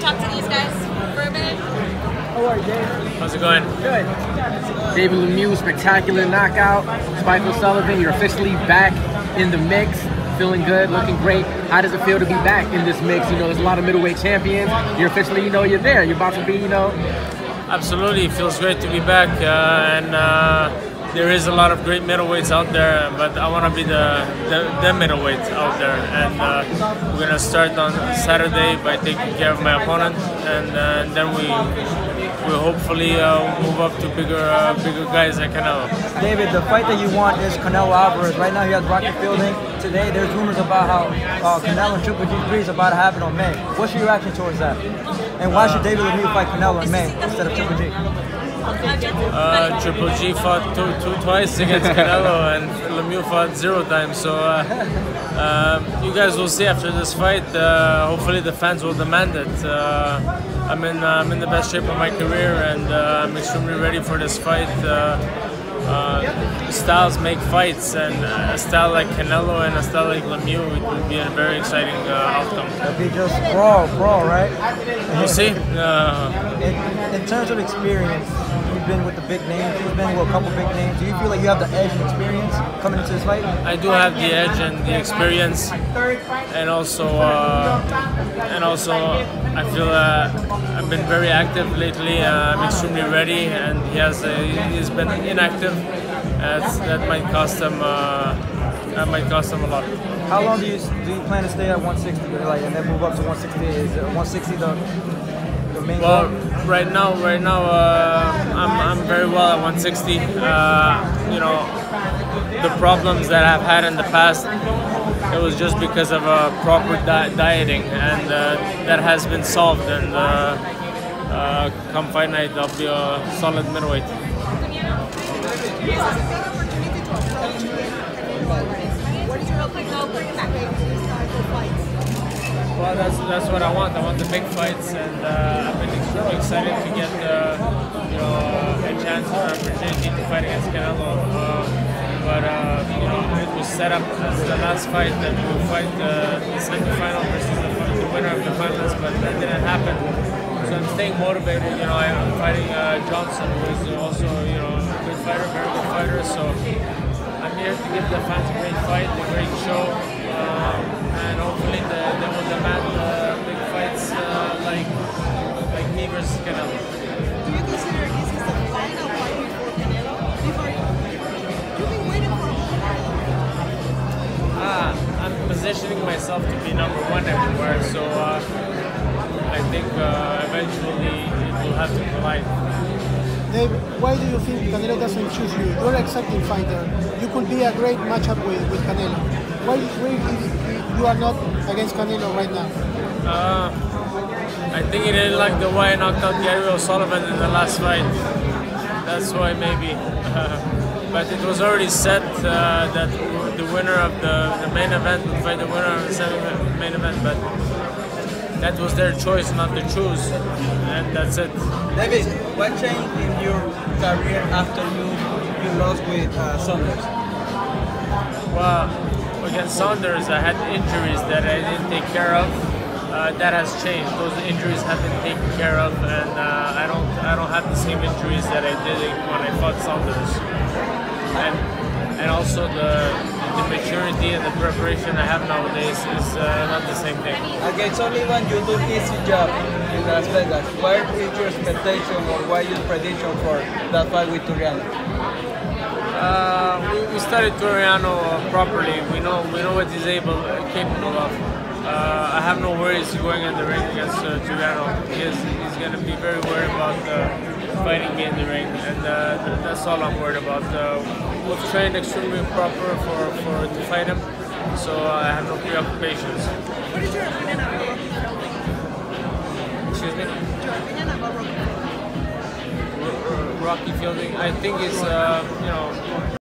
talk to these guys for a minute? How are you, Dave? How's it going? Good. David Lemieux, spectacular knockout. Spike O'Sullivan, you're officially back in the mix. Feeling good, looking great. How does it feel to be back in this mix? You know, there's a lot of middleweight champions. You're officially, you're there. You're about to be, Absolutely, it feels great to be back. There is a lot of great middleweights out there, but I want to be the middleweight out there. And we're going to start on Saturday by taking care of my opponent, and then we will hopefully move up to bigger guys like Canelo. David, the fight that you want is Canelo Alvarez. Right now he has Rocky Fielding. Today there's rumors about how Canelo and Triple G3 is about to happen on May. What's your reaction towards that? And why should David Lemieux fight Canelo in May instead of Triple G? Triple G fought twice against Canelo and Lemieux fought 0 times. So you guys will see after this fight. Hopefully the fans will demand it. I'm in the best shape of my career, and I'm extremely ready for this fight. Styles make fights, and a style like Canelo and a style like Lemieux, it would be a very exciting outcome. It'll be just brawl, right? We'll see. In terms of experience, you've been with the big names, you've been with a couple big names. Do you feel like you have the edge and experience coming into this fight? I do have the edge and the experience, and also I feel I've been very active lately. I'm extremely ready, and he's been inactive. That might cost him. That might cost him a lot. How long do you plan to stay at 160, and then move up to 160? Is 160 the main goal? Well, right now, I'm very well at 160. The problems that I've had in the past, it was just because of proper dieting, and that has been solved. And come fight night, I'll be a solid middleweight. Well, that's what I want. I want the big fights, and I've been extremely excited to get a chance or opportunity to fight against Canelo. It was set up as the last fight that we would fight the semifinal versus the winner of the finals, but that didn't happen. So I'm staying motivated. I'm fighting Johnson, who is also a good fighter, very good fighter. So I'm here to give the fans a great fight, a great show, and hopefully they will demand big fights like me versus Canelo. Do you consider this is the final fight before Canelo? You've been waiting for a while. I'm positioning myself to be #1 everywhere, so I think eventually it will have to collide. Dave, why do you think Canelo doesn't choose you? You're an exciting fighter. You could be a great matchup with Canelo. Why you are not against Canelo right now? I think he didn't like the way I knocked out Gary O'Sullivan in the last fight. That's why maybe. But it was already set that the winner of the main event would fight the winner of the semi-main event. But that was their choice not to choose, and that's it. David, what changed in your career after you lost with Saunders? Well, against Saunders, I had injuries that I didn't take care of. That has changed. Those injuries have been taken care of, and I don't have the same injuries that I did when I fought Saunders. And also the maturity and the preparation I have nowadays is not the same thing. Okay, it's only when you do easy job in Las Vegas. What is your expectation or what is your prediction for that fight with Tureano? We studied Tureano properly. We know what he's capable of. I have no worries going in the ring against Tureano. He's going to be very worried about fighting me in the ring, and that's all I'm worried about. We've trained extremely proper to fight him, so I have no preoccupations. What is your opinion about Rocky Fielding? Excuse me? Your opinion about Rocky Fielding? Rocky Fielding, I think it's